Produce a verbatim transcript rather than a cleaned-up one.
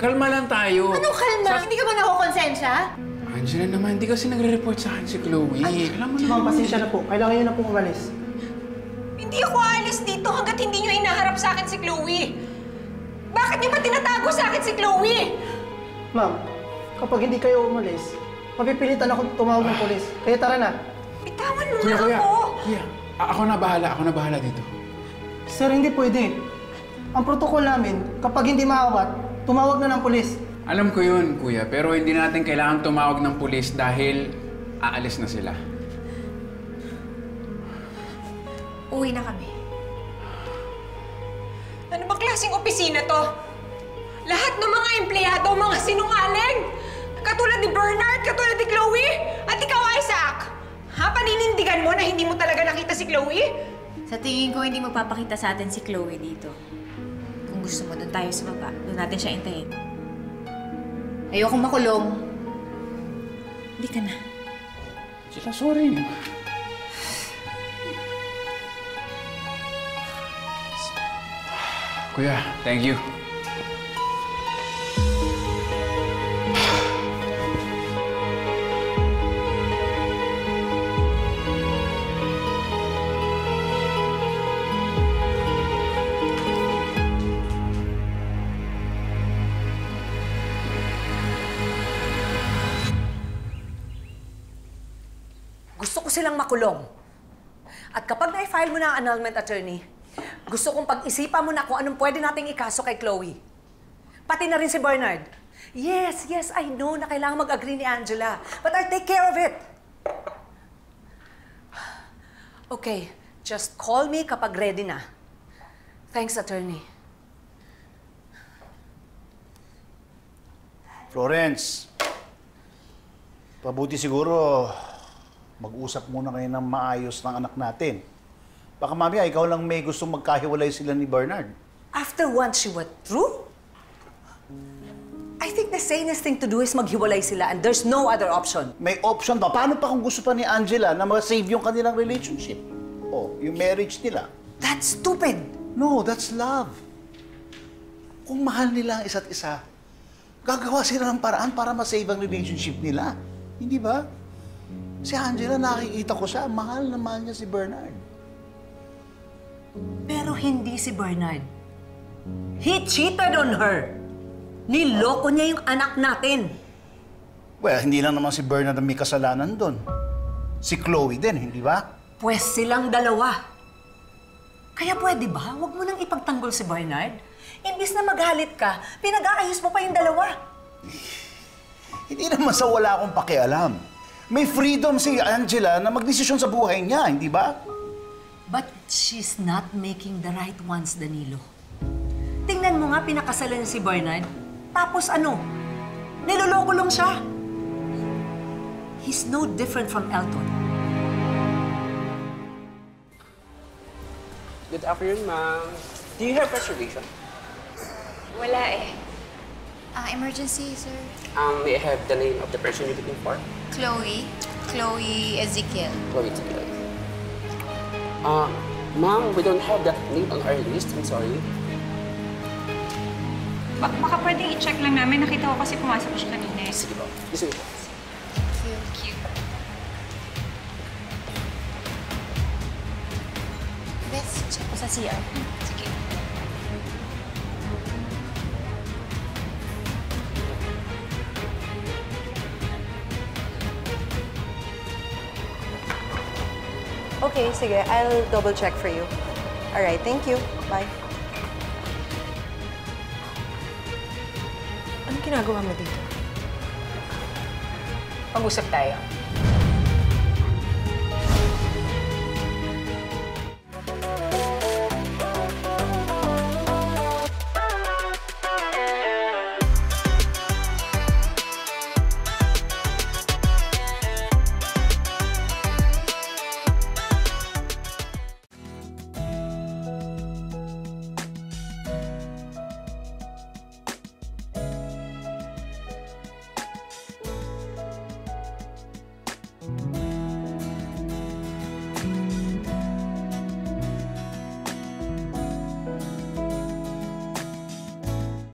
Kalma lang tayo. Anong kalma? Sa... Hindi ka ba nakukonsensya? Angela naman, hindi kasi nagre-report sa akin si Chloe. Ay, alam mo na. Ma'am, pasensya na po. Kailangan nyo na po umalis. Hindi ako aalis dito hanggat hindi nyo inaharap sa akin si Chloe. Bakit nyo ba tinatago sa akin si Chloe? Ma'am, kapag hindi kayo umalis, mapipilitan ako tumawag ng polis. Kaya tara na. Bitawan mo Kuya, na kuya. ako! Kuya, ako na bahala. Ako na bahala dito. Sir, hindi pwede. Ang protocol namin, kapag hindi maawat, tumawag na ng polis. Alam ko yun, kuya. Pero hindi natin kailangan tumawag ng pulis dahil aalis na sila. Uwi na kami. Ano bang klaseng opisina to? Lahat ng mga empleyado, mga sinungaling! Katulad ni Bernard, katulad ni Chloe, at ikaw, Isaac! Ha? Paninindigan mo na hindi mo talaga nakita si Chloe? Sa tingin ko, hindi magpapakita sa atin si Chloe dito. Kung gusto mo, doon tayo sa baba. Doon natin siya intayin. Ayokong makulong. Hindi ka na. Sila, sorry. Kuya, thank you. Gusto ko silang makulong. At kapag na-file mo na ang annulment, attorney, gusto kong pag-isipan mo na kung anong pwede nating ikaso kay Chloe. Pati na rin si Bernard. Yes, yes, I know na kailangan mag-agree ni Angela. But I'll take care of it. Okay, just call me kapag ready na. Thanks, attorney. Florence, pabuti siguro mag-usap muna kayo ng maayos ng anak natin. Baka mamaya, ikaw lang may gustong magkahiwalay sila ni Bernard. After once she went through, I think the sanest thing to do is maghiwalay sila and there's no other option. May option pa. Paano pa kung gusto pa ni Angela na ma-save yung kanilang relationship? O, yung marriage nila? That's stupid. No, that's love. Kung mahal nila ang isa't isa, gagawa sila ng paraan para ma-save ang relationship nila. Hindi ba? Si Angela, nakikita ko siya, mahal na mahal niya si Bernard. Pero hindi si Bernard. He cheated on her. Niloko niya yung anak natin. Well, hindi lang naman si Bernard ang may kasalanan doon. Si Chloe din, hindi ba? Pwes silang dalawa. Kaya pwede ba, huwag mo nang ipagtanggol si Bernard? Imbis na magalit ka, pinag-aayos mo pa yung dalawa. Hindi naman sa wala akong pakialam. May freedom si Angela na magdesisyon sa buhay niya, hindi ba? But she's not making the right ones, Danilo. Tingnan mo nga, pinakasalan niya si Bernard. Tapos ano? Niloloko lang siya. He's no different from Elton. Good afternoon, ma'am. Do you have reservation? Wala eh. Uh, emergency, sir. Um, may I have the name of the person you're looking for? Chloe. Chloe Ezekiel. Chloe Ezekiel. Uh, ma'am, we don't have that name on our list. I'm sorry. Ba baka pwedeng i-check lang namin. Nakita ko kasi pumasok siya kanina eh. Sige po. Sige po. Thank you. Let's check ko sa C R. Sige. Okay, sige. I'll double check for you. Alright, thank you. Bye. Anong ginagawa mo dito? Pag-usap tayo.